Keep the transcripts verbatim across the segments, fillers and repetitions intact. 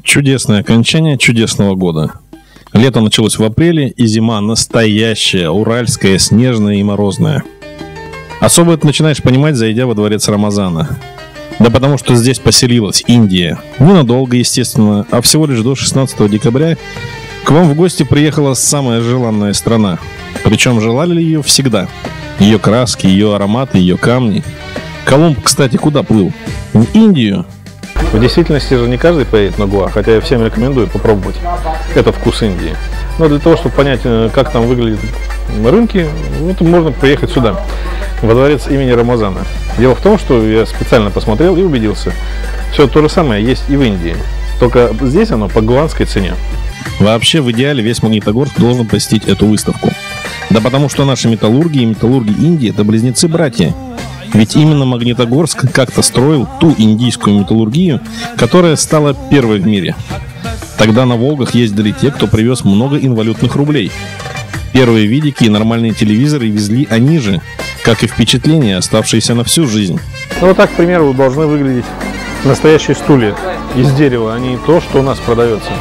Чудесное окончание чудесного года. Лето началось в апреле, и зима настоящая, уральская, снежная и морозная. Особо это начинаешь понимать, зайдя во дворец Рамазана. Да потому что здесь поселилась Индия. Ненадолго, естественно, а всего лишь до шестнадцатого декабря к вам в гости приехала самая желанная страна. Причем желали ее всегда. Ее краски, ее ароматы, ее камни. Колумб, кстати, куда плыл? В Индию. В действительности же не каждый поедет на Гоа, хотя я всем рекомендую попробовать этот вкус Индии. Но для того, чтобы понять, как там выглядят рынки, вот можно приехать сюда, во дворец имени Рамазана. Дело в том, что я специально посмотрел и убедился, все то же самое есть и в Индии, только здесь оно по гуанской цене. Вообще, в идеале весь Магнитогорск должен посетить эту выставку. Да потому что наши металлурги и металлурги Индии – это близнецы-братья. Ведь именно Магнитогорск как-то строил ту индийскую металлургию, которая стала первой в мире. Тогда на Волгах ездили те, кто привез много инвалютных рублей. Первые видики и нормальные телевизоры везли они же, как и впечатления, оставшиеся на всю жизнь. Ну вот так, к примеру, должны выглядеть настоящие стулья из дерева, а не то, что у нас продается.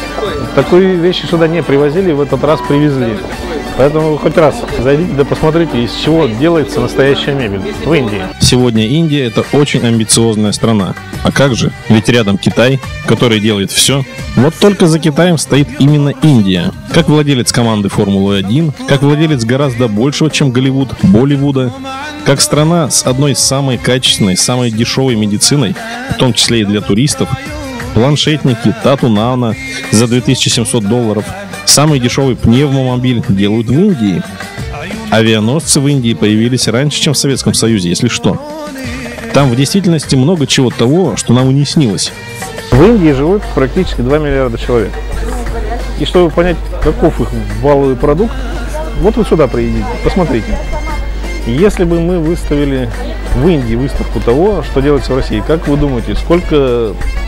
Такие вещи сюда не привозили, в этот раз привезли. Поэтому хоть раз зайдите да посмотрите, из чего делается настоящая мебель в Индии. Сегодня Индия – это очень амбициозная страна. А как же? Ведь рядом Китай, который делает все. Вот только за Китаем стоит именно Индия. Как владелец команды Формулы один, как владелец гораздо большего, чем Голливуд, Болливуда, как страна с одной из самой качественной, самой дешевой медициной, в том числе и для туристов. Планшетники Тату Нано за две тысячи семьсот долларов. Самый дешевый пневмомобиль делают в Индии. Авианосцы в Индии появились раньше, чем в Советском Союзе, если что. Там в действительности много чего того, что нам и не снилось. В Индии живут практически два миллиарда человек. И чтобы понять, каков их валовый продукт, вот вы сюда приедете, посмотрите. Если бы мы выставили в Индии выставку того, что делается в России, как вы думаете, сколько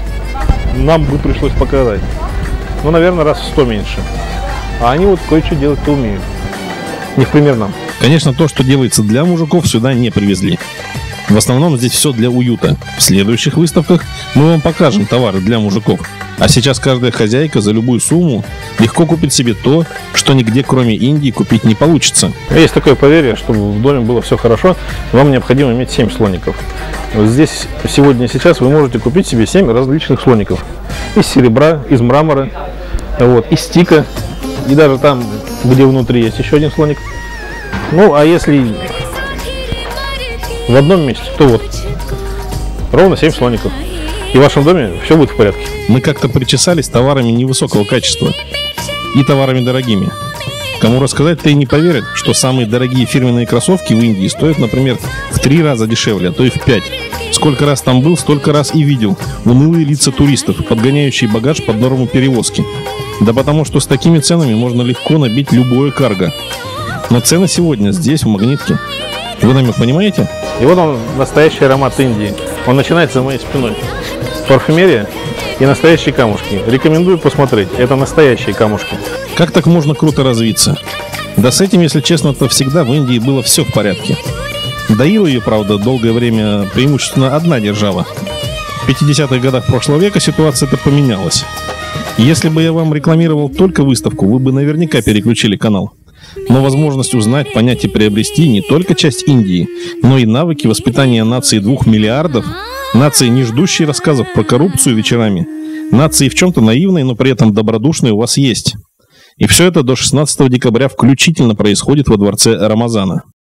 нам бы пришлось показать? Ну, наверное, раз в сто меньше. А они вот кое-что делать-то умеют. Не в пример нам. Конечно, то, что делается для мужиков, сюда не привезли. В основном здесь все для уюта. В следующих выставках мы вам покажем товары для мужиков. А сейчас каждая хозяйка за любую сумму легко купит себе то, что нигде, кроме Индии, купить не получится. Есть такое поверье, чтобы в доме было все хорошо, вам необходимо иметь семь слоников. Вот здесь сегодня и сейчас вы можете купить себе семь различных слоников. Из серебра, из мрамора, вот, из тика. И даже там, где внутри есть еще один слоник. Ну, а если в одном месте, то вот ровно семь слоников. И в вашем доме все будет в порядке. Мы как-то причесались товарами невысокого качества и товарами дорогими. Кому рассказать-то и не поверят, что самые дорогие фирменные кроссовки в Индии стоят, например, в три раза дешевле, а то и в пять. Сколько раз там был, столько раз и видел унылые лица туристов, подгоняющие багаж под норму перевозки. Да потому что с такими ценами можно легко набить любое карго. Но цены сегодня здесь, в Магнитке. Вы намек понимаете? И вот он, настоящий аромат Индии. Он начинается за моей спиной. Парфюмерия и настоящие камушки. Рекомендую посмотреть. Это настоящие камушки. Как так можно круто развиться? Да с этим, если честно, то всегда в Индии было все в порядке. Доила ее, правда, долгое время преимущественно одна держава. В пятидесятых годах прошлого века ситуация-то поменялась. Если бы я вам рекламировал только выставку, вы бы наверняка переключили канал. Но возможность узнать, понять и приобрести не только часть Индии, но и навыки воспитания нации двух миллиардов, нации, не ждущей рассказов про коррупцию вечерами, нации в чем-то наивной, но при этом добродушной у вас есть. И все это до шестнадцатого декабря включительно происходит во дворце Рамазана.